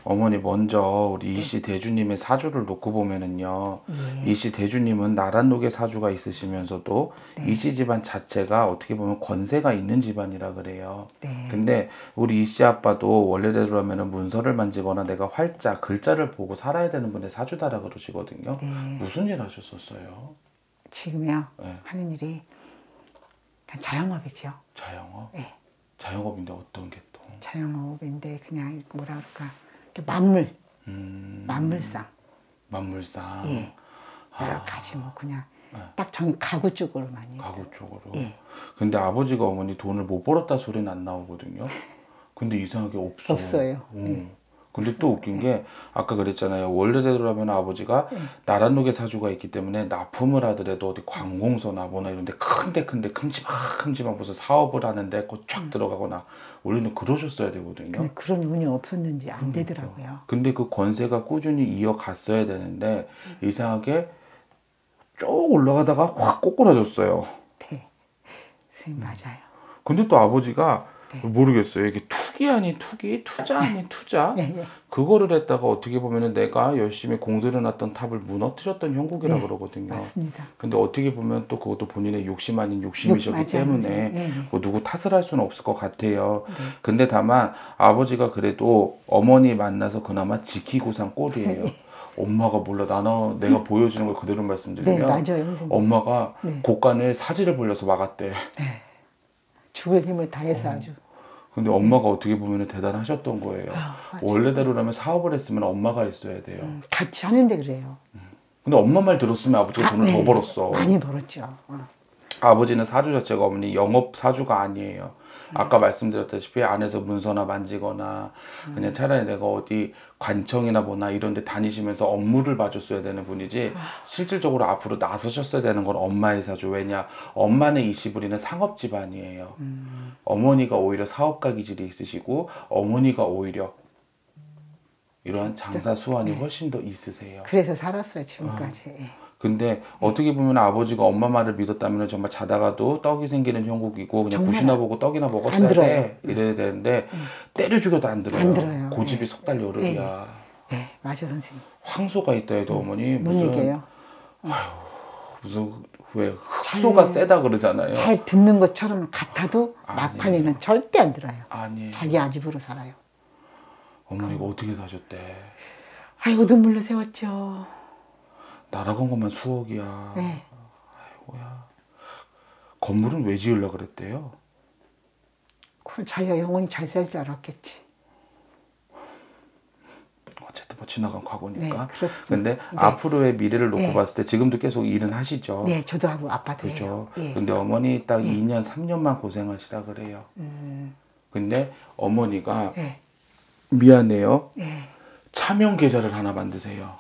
어머니 먼저 우리 네. 이씨 대주님의 사주를 놓고 보면은요. 예. 이씨 대주님은 나란록의 사주가 있으시면서도 네. 이씨 집안 자체가 어떻게 보면 권세가 있는 집안이라 그래요. 네. 근데 우리 이씨 아빠도 원래대로라면은 문서를 만지거나 내가 활자, 글자를 보고 살아야 되는 분의 사주다라 그러시거든요. 네. 무슨 일 하셨었어요? 지금요. 네. 하는 일이 그냥 자영업이죠. 자영업? 네. 자영업인데 어떤 게 또? 자영업인데 그냥 뭐라 그럴까. 이렇게 만물, 만물상. 만물상. 예. 여러 가지 뭐 그냥 딱 정이 가구 쪽으로 많이. 가구 쪽으로. 예. 근데 아버지가 어머니 돈을 못 벌었다 소리는 안 나오거든요. 근데 이상하게 없어. 없어요. 근데 또 웃긴 게 아까 그랬잖아요. 원래대로라면 아버지가 나란록의 사주가 있기 때문에 납품을 하더라도 어디 관공서나 뭐나 이런 데 큰데 큼지막 무슨 사업을 하는데 곧 쫙 들어가거나 원래는 그러셨어야 되거든요. 근데 그런 운이 없었는지 안 되더라고요. 근데 그 권세가 꾸준히 이어갔어야 되는데 이상하게 쭉 올라가다가 확 꼬꾸라졌어요. 네. 선생님 맞아요. 근데 또 아버지가 네. 모르겠어요. 이게 투기 아닌 투기, 투자 아닌 투자. 예. 그거를 했다가 어떻게 보면은 내가 열심히 공들여놨던 탑을 무너뜨렸던 형국이라 네, 그러거든요. 맞습니다. 근데 어떻게 보면 또 그것도 본인의 욕심 아닌 욕심이셨기 맞아요. 때문에 예. 뭐 누구 탓을 할 수는 없을 것 같아요. 네. 근데 다만 아버지가 그래도 어머니 만나서 그나마 지키고산 꼴이에요. 엄마가 몰라. 나는 내가 보여주는 걸 그대로 네, 말씀드리면 맞아요, 선생님. 엄마가 네. 곡간을 사지를 벌려서 막았대. 네. 죽을 힘을 다해서 아주. 근데 엄마가 어떻게 보면 대단하셨던 거예요. 맞아요. 원래대로라면 사업을 했으면 엄마가 했어야 돼요. 같이 하는데 그래요. 근데 엄마 말 들었으면 아버지가 돈을 더 벌었어. 많이 벌었죠. 아버지는 사주 자체가 어머니 영업 사주가 아니에요. 아까 말씀드렸다시피 안에서 문서나 만지거나 그냥 차라리 내가 어디 관청이나 뭐나 이런 데 다니시면서 업무를 봐줬어야 되는 분이지 실질적으로 앞으로 나서셨어야 되는 건 엄마의 사주. 왜냐? 엄마는 이씨부리는 상업 집안이에요. 어머니가 오히려 사업가 기질이 있으시고 어머니가 오히려 이러한 장사 수완이 훨씬 더 있으세요. 그래서 살았어요, 지금까지. 예. 근데 어떻게 보면 아버지가 엄마 말을 믿었다면 정말 자다가도 떡이 생기는 형국이고 그냥 정말 굿이나 보고 떡이나 먹었어야 안 들어요. 돼 이래야 되는데 때려 죽여도 안 들어요. 안 들어요. 고집이 예. 석 달 열흘이야. 네, 맞아요, 선생님. 황소가 있다 해도 어머니 뭔 무슨 얘기예요? 무슨 왜 흑소가 세다 그러잖아요. 잘 듣는 것처럼 같아도 막판에는 절대 안 들어요. 아니 자기 아집으로 살아요. 어머니가 어떻게 사셨대? 아이고, 눈물로 세웠죠. 날아간 것만 수억이야. 네. 아이고야. 건물은 왜 지으려고 그랬대요? 그럼 자기가 영원히 잘 살 줄 알았겠지. 어쨌든 뭐 지나간 과거니까. 네, 근데 네. 앞으로의 미래를 놓고 네. 봤을 때 지금도 계속 일은 하시죠. 네, 저도 하고 아빠도 그죠. 해요. 예. 근데 어머니 딱 2년, 3년만 고생하시다 그래요. 근데 어머니가 네. 미안해요. 네. 차명 계좌를 하나 만드세요.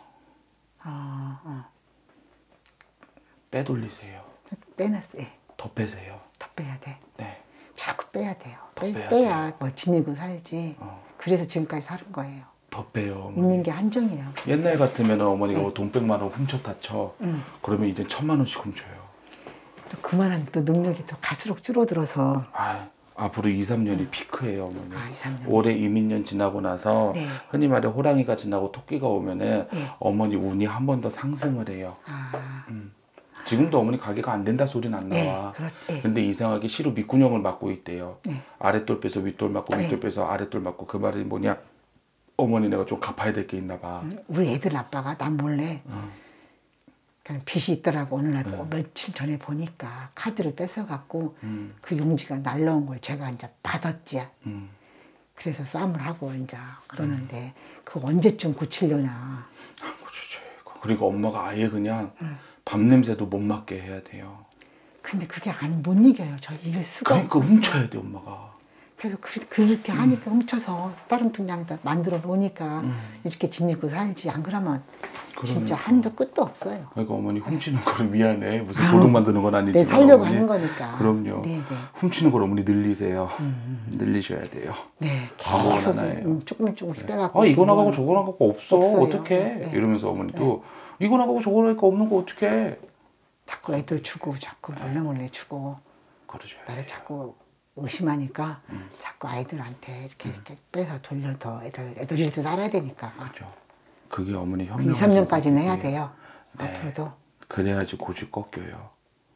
빼돌리세요. 빼놨어요. 예. 더 빼세요. 더 빼야 돼. 네. 자꾸 빼야 돼요. 빼야 빼야 뭐 지니고 살지. 어. 그래서 지금까지 사는 거예요. 더 빼요. 어머니. 있는 게 한정이에요. 옛날 같으면 어머니가 뭐 돈 100만 원 훔쳤다 쳐. 응. 그러면 이제 1000만 원씩 훔쳐요. 또 그만한 또 능력이 더 갈수록 줄어들어서. 앞으로 2, 3년이 피크예요, 어머니. 2, 3년. 올해 이민년 지나고 나서 네. 흔히 말해 호랑이가 지나고 토끼가 오면은 네. 어머니 운이 한 번 더 상승을 해요. 지금도 어머니 가게가 안 된다 소리는 안 나와. 네. 근데 이상하게 시로 밑구녕을 맞고 있대요. 네. 아랫돌 빼서 윗돌 맞고 네. 윗돌 빼서 아랫돌 맞고 그 말이 뭐냐? 어머니 내가 좀 갚아야 될 게 있나 봐. 우리 애들 아빠가 난 몰래 그냥 빚이 있더라고. 어느 날 며칠 전에 보니까 카드를 뺏어갖고 그 용지가 날라온 거예요. 제가 이제 받았지. 그래서 싸움을 하고 이제 그러는데 그 언제쯤 고치려나. 그리고 엄마가 아예 그냥 밥 냄새도 못 맡게 해야 돼요. 근데 그게 못 이겨요. 저 이길 수가. 그러니까 훔쳐야 돼 엄마가. 그래서 그렇게 하니까 훔쳐서 다른 통장에다 만들어 놓으니까 이렇게 지니고 살지. 안 그러면 진짜 한도 끝도 없어요. 그러니까 어머니 훔치는 거를 미안해. 무슨 도둑 만드는 건 아니지만. 네, 살려고 어머니. 하는 거니까. 그럼요. 네. 훔치는 걸 어머니 늘리세요. 늘리셔야 돼요. 네. 과거가 계속 하나예요. 조금씩 빼갖고. 이거 나가고 저거 나가고 없어. 없어요. 어떡해. 네. 이러면서 어머니도 이거 나가고 저거 나가고 없는 거 어떡해. 자꾸 애들 주고 자꾸 몰래 주고 그러죠. 나를 자꾸 의심하니까 자꾸 아이들한테 이렇게 빼서 돌려서 애들이라도 살아야 되니까. 그죠. 그게 어머니 2, 현명하신 3년까지는 해야 선택이에요. 돼요. 네. 앞으로도. 그래야지 고집 꺾여요.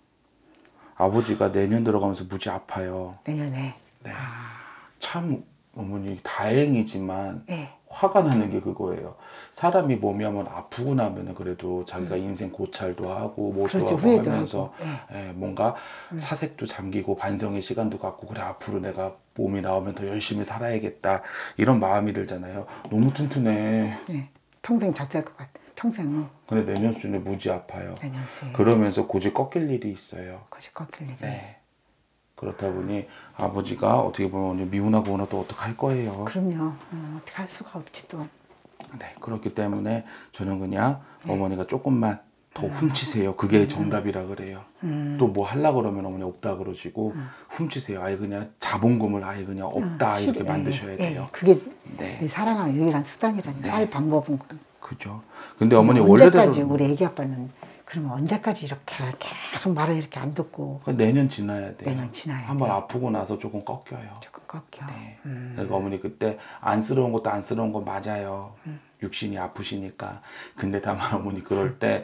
아버지가 내년 들어가면서 무지 아파요. 내년에. 네. 참 어머니 다행이지만 네. 화가 나는 게 그거예요. 사람이 몸이 한번 아프고 나면은 그래도 자기가 인생 고찰도 하고 뭐도 그렇죠. 하고 후회도 하면서 하고. 예, 뭔가 사색도 잠기고 반성의 시간도 갖고 그래 앞으로 내가 몸이 나오면 더 열심히 살아야겠다 이런 마음이 들잖아요. 너무 튼튼해. 네. 평생 잘 살 것 같아. 평생. 근데 내년쯤에 무지 아파요. 내년에. 그러면서 고집 꺾일 일이 있어요. 거짓 꺾일 일이. 네. 그렇다 보니 아버지가 어떻게 보면 미운하고 오나 또 어떡할 거예요. 그럼요. 어떻게 할 수가 없지 또. 네, 그렇기 때문에 저는 그냥 어머니가 조금만 더 훔치세요. 그게 정답이라 그래요. 또 뭐 하려고 그러면 어머니 없다 그러시고 훔치세요. 아예 그냥 자본금을 아예 그냥 없다 이렇게 만드셔야 돼요. 그게 네. 내 사랑하는 유일한 수단이라는 네. 할 방법은. 그죠. 근데 어머니 원래대로 언제까지 우리 애기 아빠는 그러면 언제까지 이렇게 계속 말을 이렇게 안 듣고. 내년 지나야 돼요. 내년 지나야 한번 돼. 아프고 나서 조금 꺾여요. 조금 꺾여. 네. 그러니까 어머니 그때 안쓰러운 것도 안쓰러운 거 맞아요. 육신이 아프시니까. 근데 다만 어머니 그럴 때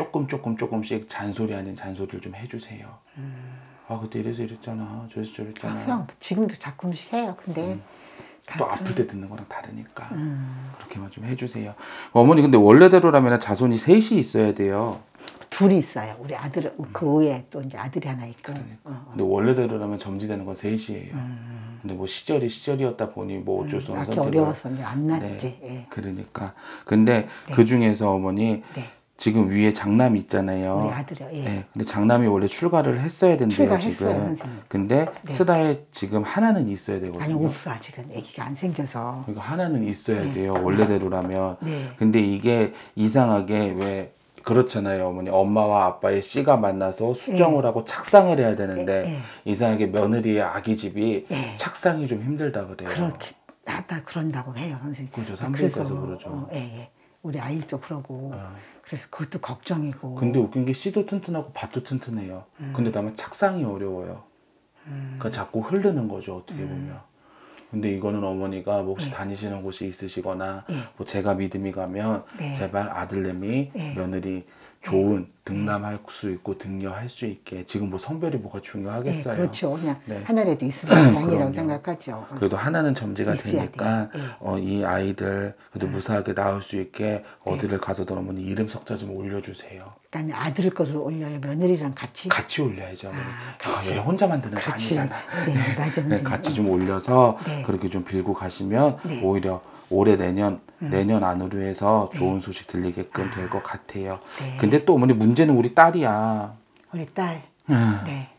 조금씩 잔소리 아닌 잔소리를 좀 해주세요. 아 그때 이래서 이랬잖아. 저래서 저랬잖아. 그냥 지금도 가끔씩 해요. 근데 또 아플 때 듣는 거랑 다르니까 그렇게만 좀 해주세요. 어머니 근데 원래대로라면 자손이 셋이 있어야 돼요. 둘이 있어요. 우리 아들 그 외에 또 이제 아들이 하나 있고. 근데 원래대로라면 점지되는 건 셋이에요. 근데 뭐 시절이었다 보니 뭐 어쩔 수 없는 낳기 선택을. 어려워서 이제 안 낳지. 네. 예. 그러니까 근데 네. 그 중에서 어머니 네. 지금 위에 장남이 있잖아요. 우리 아들이요. 예. 네. 근데 장남이 원래 출가를 했어야 된대요 출가했어요, 지금. 선생님. 근데 네. 슬하에 지금 하나는 있어야 되거든요. 아니 없어 아직은 아기가 안 생겨서. 그러니까 하나는 있어야 네. 돼요 원래대로라면. 네. 근데 이게 이상하게 왜 그렇잖아요 어머니. 엄마와 아빠의 씨가 만나서 수정을 하고 착상을 해야 되는데 네. 이상하게 며느리의 아기집이 네. 착상이 좀 힘들다 그래요. 그렇게 나다 그런다고 해요 선생님. 그죠. 산부인과에서 그러죠. 예. 우리 아이도 그러고. 그래서 그것도 걱정이고. 근데 웃긴 게 씨도 튼튼하고 밭도 튼튼해요. 근데 다만 착상이 어려워요. 그러니까 자꾸 흐르는 거죠 어떻게 보면. 근데 이거는 어머니가 뭐 혹시 네. 다니시는 곳이 있으시거나 네. 뭐 제가 믿음이 가면 네. 제발 아들내미 네. 며느리 좋은 등남할 수 있고 등려할 수 있게. 지금 뭐 성별이 뭐가 중요하겠어요. 네, 그렇죠. 그냥 네. 하나라도 있으면 다행이라고 그럼요. 생각하죠. 그래도 하나는 점지가 있어야 되니까 돼요. 이 아이들 그래도 무사하게 낳을 수 있게 어디를 가서든 어머니 이름 석자 좀 올려주세요. 일단 아들 것을 올려요. 며느리랑 같이. 같이 올려야죠. 어머니. 같이. 왜 혼자 만드는 거 같이. 아니잖아. 네, 맞아. 네, 같이 좀 올려서 네. 그렇게 좀 빌고 가시면 네. 오히려 올해 내년 안으로 해서 좋은 소식 들리게끔 될 것 같아요. 네. 근데 또 어머니 문제는 우리 딸이야. 우리 딸. 네.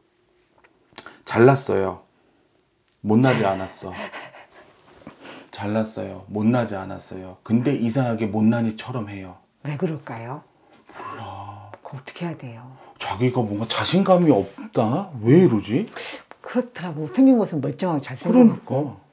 잘났어요. 못나지 않았어. 잘났어요. 못나지 않았어요. 근데 이상하게 못난이처럼 해요. 왜 그럴까요? 몰라. 그거 어떻게 해야 돼요? 자기가 뭔가 자신감이 없다? 왜 이러지? 그렇더라고. 생긴 것은 멀쩡하게 잘생겼고. 그러니까.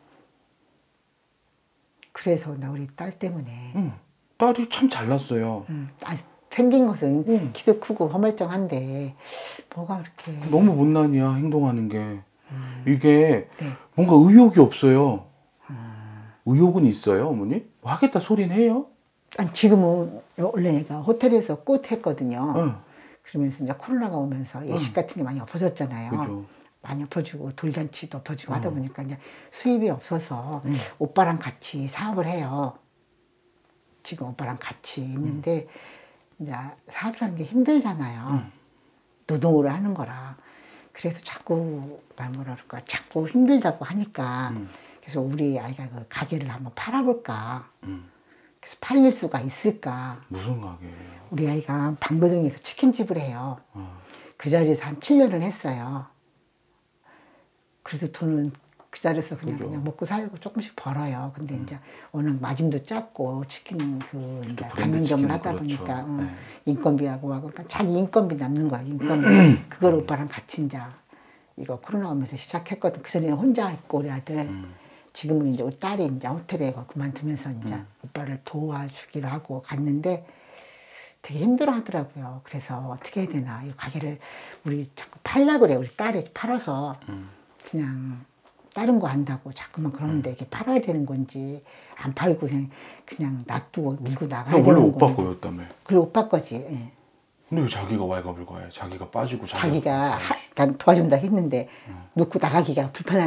그래서 나 우리 딸 때문에. 딸이 참 잘났어요. 생긴 것은 키도 크고 허멀쩡한데 뭐가 그렇게. 너무 못난이야 행동하는 게. 이게 네. 뭔가 의욕이 없어요. 의욕은 있어요 어머니? 하겠다 소리는 해요. 아니, 지금은 원래 얘가 호텔에서 꽃 했거든요. 응. 그러면서 이제 코로나가 오면서 예식 같은 게 많이 엎어졌잖아요. 그죠. 많이 엎어지고 돌잔치도 엎어지고 하다 보니까 이제 수입이 없어서 오빠랑 같이 사업을 해요. 지금 오빠랑 같이 있는데 이제 사업이라는 게 힘들잖아요. 노동으로 하는 거라. 그래서 자꾸 뭐라 그럴까 자꾸 힘들다고 하니까 그래서 우리 아이가 그 가게를 한번 팔아볼까. 그래서 팔릴 수가 있을까. 무슨 가게예요? 우리 아이가 방배동에서 치킨집을 해요. 그 자리에서 한 7년을 했어요. 그래도 돈은 그 자리에서 그냥 먹고 살고 조금씩 벌어요. 근데 이제 워낙 마진도 작고 치킨 그 이제 가맹점을 하다 그렇죠. 보니까 네. 인건비하고 하고 그러니까 자기 인건비 남는 거야. 인건비. 그걸 오빠랑 같이 이제 이거 코로나 오면서 시작했거든. 그 전에는 혼자 했고 우리 아들. 지금은 이제 우리 딸이 이제 호텔에 그만두면서 이제 오빠를 도와주기로 하고 갔는데 되게 힘들어 하더라고요. 그래서 어떻게 해야 되나. 이 가게를 우리 자꾸 팔려고 그래. 우리 딸이 팔아서 그냥 다른 거 한다고 자꾸만 그러는데 이게 팔아야 되는 건지 안 팔고 그냥 놔두고 밀고 나가야 원래 되는 오빠 건지. 거였다며. 그래 오빠 거지. 예. 근데 왜 자기가 왈가불 가해? 자기가 빠지고 자기가 그러니까 도와준다 했는데 놓고 나가기가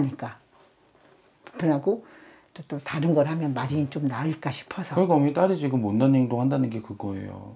불편하고 또 다른 걸 하면 마진이 좀 나을까 싶어서. 그러니까 어머니 딸이 지금 못난 행동 한다는 게 그거예요.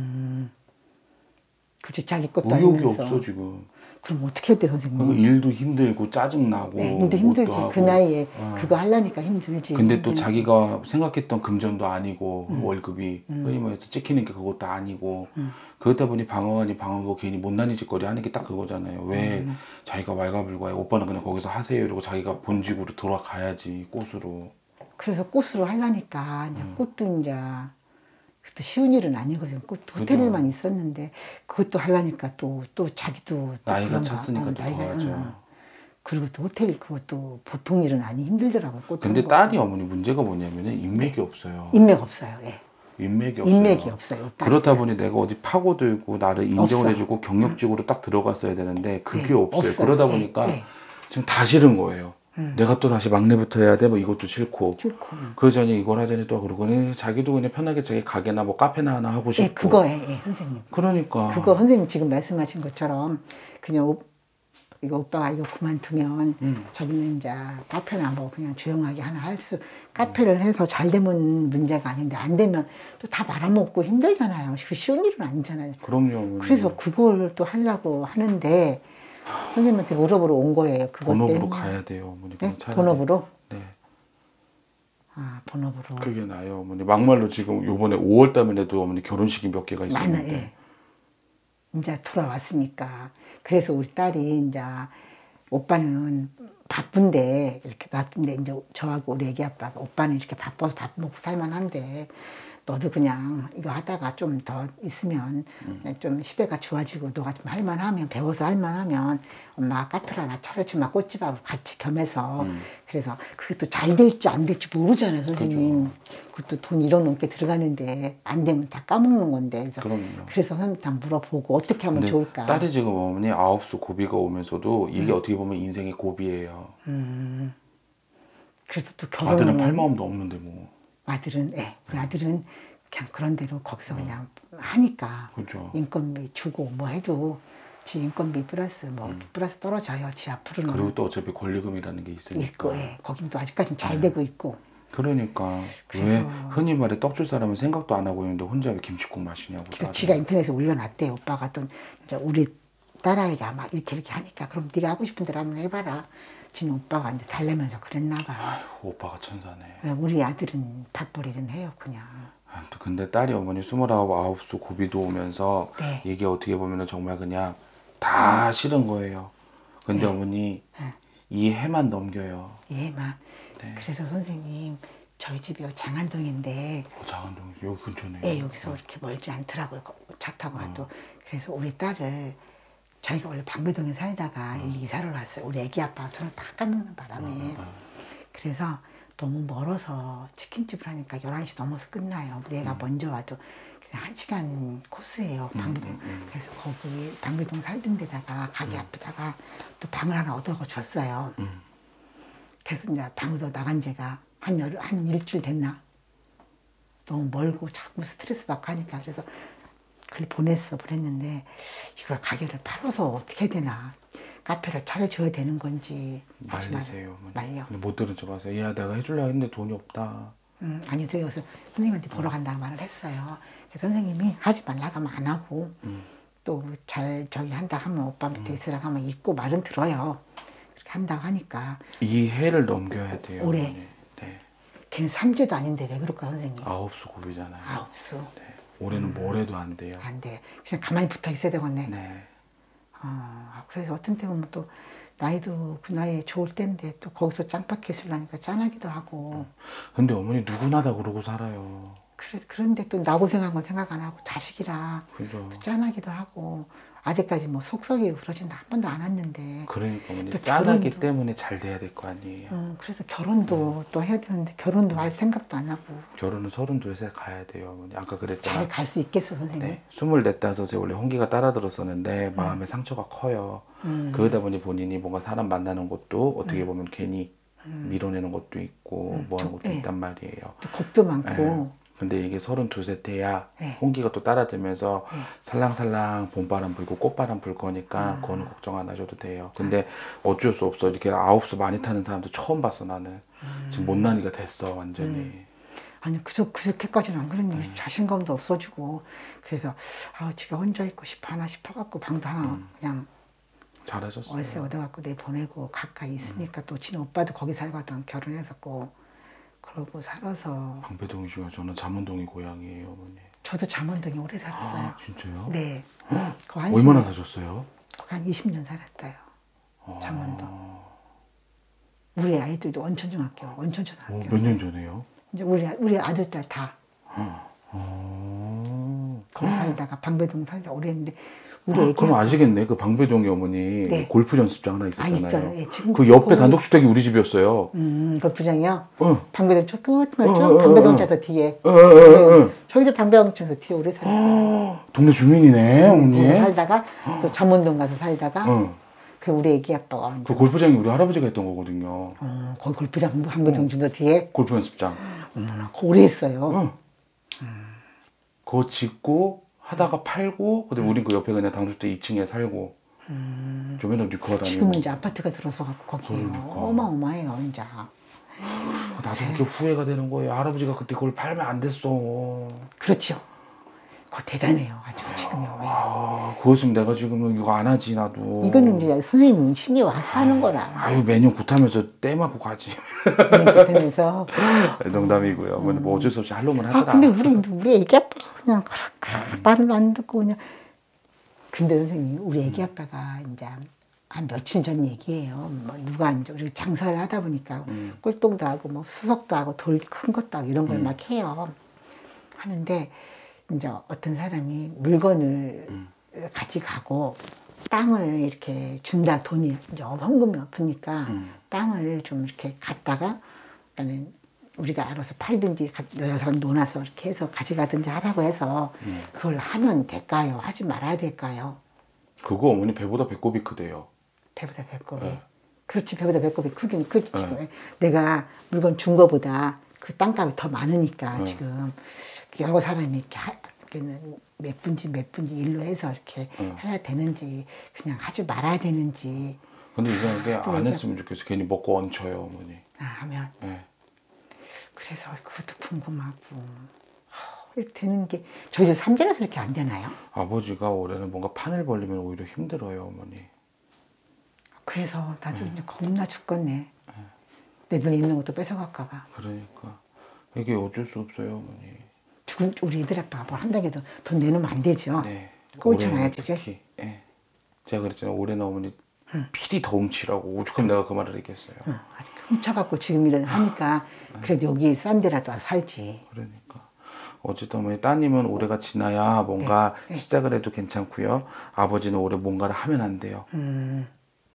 그렇지 자기 것도 의욕이 아니면서. 없어 지금. 그럼 어떻게 해야 돼 선생님? 그러니까 일도 힘들고 짜증나고. 네, 일도 힘들지. 뭣도 그 하고. 나이에 그거 하려니까 힘들지. 근데 또 자기가 생각했던 금전도 아니고 월급이 흔히 말해서 찍히는 게 그것도 아니고 그러다 보니 방어하니 방어고 괜히 못난이 짓거리 하는 게 딱 그거잖아요. 왜 자기가 왈가불가해? 오빠는 그냥 거기서 하세요 이러고 자기가 본직으로 돌아가야지 꽃으로. 그래서 꽃으로 하려니까 이제 꽃도 이제 그것도 쉬운 일은 아니거든. 꽃 호텔에만 있었는데 그것도 하려니까 또 자기도 나이가 그런가. 찼으니까 또 나이가, 더하죠. 그리고 또 호텔 그것도 보통 일은 아니 힘들더라고요. 꽃 근데 하는 딸이 것도. 어머니 문제가 뭐냐면은 인맥이 없어요. 인맥 없어요. 예. 인맥이 없어요. 인맥이 없어요. 딸이. 그렇다 보니 내가 어디 파고들고 나를 인정을 없어. 해주고 경력직으로 딱 들어갔어야 되는데 그게 네, 없어요. 없어요. 그러다 예, 보니까 예. 지금 다 싫은 거예요. 내가 또 다시 막내부터 해야 돼? 뭐 이것도 싫고. 싫고. 그러자니 이걸 하자니 또 그러고 자기도 그냥 편하게 자기 가게나 뭐 카페나 하나 하고 싶고. 예, 그거예요. 예, 선생님. 그러니까. 그거 선생님 지금 말씀하신 것처럼 그냥 이거 오빠가 이거 그만두면 자기는 이제 카페나 뭐 그냥 조용하게 하나 카페를 해서 잘 되면 문제가 아닌데 안 되면 또 다 말아먹고 힘들잖아요. 그 쉬운 일은 아니잖아요. 그럼요. 어머니. 그래서 그걸 또 하려고 하는데 선생님한테 물어보러 온 거예요. 그것 본업으로 때문에. 가야 돼요. 어머니. 네? 그냥 차라리. 본업으로? 네. 아, 본업으로. 그게 나요. 어머니. 막말로 지금 요번에 5월 달만 해도 어머니 결혼식이 몇 개가 있었는데. 많아, 예. 이제 돌아왔으니까. 그래서 우리 딸이 이제 오빠는 바쁜데 이렇게 놔둔데 이제 저하고 우리 애기 아빠가 오빠는 이렇게 바빠서 밥 먹고 살만한데 너도 그냥 이거 하다가 좀 더 있으면 좀 시대가 좋아지고 너가 좀 할만하면 배워서 할만하면 엄마가 카페를 하나 차려주면 꽃집하고 같이 겸해서 그래서 그게 또 잘 될지 안 될지 모르잖아요 선생님. 그것도 돈 1억 넘게 들어가는데 안 되면 다 까먹는 건데 그래서 선생님 다 물어보고 어떻게 하면 좋을까. 딸이 지금 어머니 아홉수 고비가 오면서도 이게 어떻게 보면 인생의 고비예요. 그래서 또 결혼은 아들은 팔 마음도 없는데 뭐. 아들은 우리 아들은 그냥 그런 대로 거기서 그냥 하니까 그죠. 인건비 주고 뭐 해도 지 인건비 플러스 뭐 플러스 떨어져요. 지 앞으로는 그리고 또 어차피 권리금이라는 게 있으니까. 있고 거긴 또 아직까지는 잘 되고 있고. 그러니까 왜 흔히 말해 떡줄 사람은 생각도 안 하고 있는데 혼자 왜 김치국 마시냐고. 지가 인터넷에 올려놨대. 오빠가 또 이제 우리 딸아이가 막 이렇게 하니까 그럼 네가 하고 싶은 대로 한번 해봐라. 지는 오빠가 이제 달래면서 그랬나 봐. 아휴, 오빠가 천사네. 우리 아들은 밥벌이는 해요 그냥. 근데 딸이 어머니 29, 9수 고비도 오면서 네. 이게 어떻게 보면 정말 그냥 다 싫은 거예요. 근데 어머니 이 해만 넘겨요. 얘만. 네. 그래서 선생님 저희 집이 장안동인데 장안동 여기 근처네요. 예, 여기서 이렇게 멀지 않더라고요. 차 타고 가도. 그래서 우리 딸을 저희가 원래 방배동에 살다가 이사를 왔어요. 우리 애기 아빠가 저는 다 까먹는 바람에. 그래서 너무 멀어서 치킨집을 하니까 11시 넘어서 끝나요. 우리 애가 먼저 와도 그냥 1시간 코스예요. 방배동. 그래서 거기 방배동 살던 데다가 가게 앞에다가 또 방을 하나 얻어가 줬어요. 그래서 이제 방으로 나간 지가 한 일주일 됐나? 너무 멀고 자꾸 스트레스 받고 하니까 그래서 그걸 보냈는데 이걸 가게를 팔아서 어떻게 해야 되나? 카페를 차려줘야 되는 건지 말리세요. 말려. 못 들은 척 하세요. 야 내가 해주려고 했는데 돈이 없다. 아니 제가 그래서 선생님한테 보러 간다고 말을 했어요. 그래서 선생님이 하지 말라고 하면 안 하고 또 잘 저기 한다 하면 오빠 밑에 있으라고 하면 있고 말은 들어요. 그렇게 한다고 하니까 이 해를 넘겨야 돼요. 올해. 어머니. 네. 걔는 3제도 아닌데 왜 그럴까 선생님? 9수 고비잖아요. 9수. 네. 올해는 뭘 해도 안 돼요. 안 돼. 그냥 가만히 붙어 있어야 되겠네. 네. 그래서 어떤 때 보면 또 나이도 그 나이에 좋을 때인데 또 거기서 짱박혀 있으려니까 짠하기도 하고. 근데 어머니 누구나 다 그러고 살아요. 그런데 또 나 고생한 건 생각 안 하고 자식이라 그죠. 짠하기도 하고 아직까지 뭐 속썩이고 그러진 한 번도 안 했는데. 그러니까 어머니 또 짠하기 결혼도- 때문에 잘 돼야 될 거 아니에요. 그래서 결혼도 또 해야 되는데 결혼도 할 생각도 안 하고. 결혼은 32세 가야 돼요, 어머니. 아까 그랬잖아. 잘 갈 수 있겠어, 선생님? 네, 24, 5에 원래 홍기가 따라들었었는데 마음의 상처가 커요. 그러다 보니 본인이 뭔가 사람 만나는 것도 어떻게 보면 괜히 밀어내는 것도 있고 뭐 하는 것도 네. 있단 말이에요. 또 겁도 많고. 네. 근데 이게 32세 돼야 네. 홍기가 또 따라들면서 네. 살랑살랑 봄바람 불고 꽃바람 불 거니까 그거는 걱정 안 하셔도 돼요. 근데 어쩔 수 없어. 이렇게 아홉수 많이 타는 사람도 처음 봤어, 나는. 지금 못난이가 됐어, 완전히. 아니 그저께까지는 안 그랬는데 자신감도 없어지고 그래서 지가 혼자 있고 싶어 싶어갖고 방도 하나 그냥 잘하셨어요. 월세 얻어갖고 내보내고 가까이 있으니까 또 지는 오빠도 거기 살거든. 결혼했었고 그러고 살아서. 방배동이시고 저는 잠원동이 고향이에요, 어머니. 저도 잠원동에 오래 살았어요. 아, 진짜요? 네. 얼마나 사셨어요? 거기 한 20년 살았어요. 잠원동. 우리 아이들도 원천중학교, 원천초등학교. 몇 년 전에요? 이제 우리 아들 딸 다 거기 살다가 방배동 살다 오래 했는데 우리 애기 그럼 아시겠네. 그 방배동에 어머니 네. 골프 연습장 하나 있었잖아요. 있어요. 예, 지금 그 옆에 거기- 단독주택이 우리 집이었어요. 골프장이요. 어. 방배동 저 끝 방배동 차서 뒤에. 어. 저희도 방배동 차서 뒤에 오래 살았어요. 동네 주민이네, 어머니. 살다가 또 잠원동 가서 살다가 어. 그 우리 애기 아빠가 그 골프장이 우리 할아버지가 했던 거거든요. 거기 골프장 방배동 주소 뒤에 골프 연습장. 어머나 오래 했어요. 어. 그거 짓고 하다가 팔고, 근데 우린 그 옆에 그냥 당주택 2층에 살고. 저 맨날 뉴커 다니고. 지금은 이제 아파트가 들어서 갖고 거기에요. 그러니까. 어마어마해요, 이제. 나도 그렇게 후회가 되는 거예요. 할아버지가 그때 그걸 팔면 안 됐어. 그렇죠. 그거 대단해요, 아주 지금요. 그것은 내가 지금 이거 안 하지, 나도. 이거는 이제 선생님 신이 와서 하는 거라. 아유, 매년 굿하면서 떼마고 가지. 그러면서. 농담이고요. 뭐 어쩔 수 없이 할 놈은 하더라. 근데 우리 애기 아빠가 그냥 말을 안 듣고 그냥. 근데 선생님, 우리 애기 아빠가 이제 한 며칠 전 얘기예요. 뭐 누가 이제 우리 장사를 하다 보니까 꿀똥도 하고 뭐 수석도 하고 돌 큰 것도 하고 이런 걸 막 해요. 하는데 이제 어떤 사람이 물건을 가져가고 땅을 이렇게 준다. 돈이 이제 헌금이 없으니까 땅을 좀 이렇게 갖다가 그러니까 우리가 알아서 팔든지 여러 사람 논아서 이렇게 해서 가져가든지 하라고 해서 그걸 하면 될까요? 하지 말아야 될까요? 그거 어머니 배보다 배꼽이 크대요. 배보다 배꼽이. 네. 그렇지, 배보다 배꼽이 크긴 크지. 네. 내가 물건 준 거보다 그 땅값이 더 많으니까 네. 지금 여러 사람이 이렇게 몇 분지 일로 해서 이렇게 해야 되는지 그냥 하지 말아야 되는지 근데 이게 안 했으면 좋겠어. 괜히 먹고 얹혀요, 어머니. 하면 네. 그래서 그것도 궁금하고 이렇게 되는 게 저희 집 삼재라서 이렇게 안 되나요? 아버지가 올해는 뭔가 판을 벌리면 오히려 힘들어요, 어머니. 그래서 나도 이제 겁나 죽겠네. 내 눈에 있는 것도 뺏어갈까 봐. 그러니까 이게 어쩔 수 없어요, 어머니. 우리 애들 아빠가 뭘 한다고 해도 돈 내놓으면 안 되죠. 네. 꼴찌나야 올해는 되죠. 특히. 예. 제가 그랬잖아요. 올해는 어머니 필히 더 훔치라고. 오죽하면 내가 그 말을 했겠어요. 아직 훔쳐갖고 지금 일을 하니까 그래도 여기 싼 데라도 살지. 그러니까. 어쨌든 어머니 따님은 올해가 지나야 뭔가 네. 시작을 해도 괜찮고요. 아버지는 올해 뭔가를 하면 안 돼요.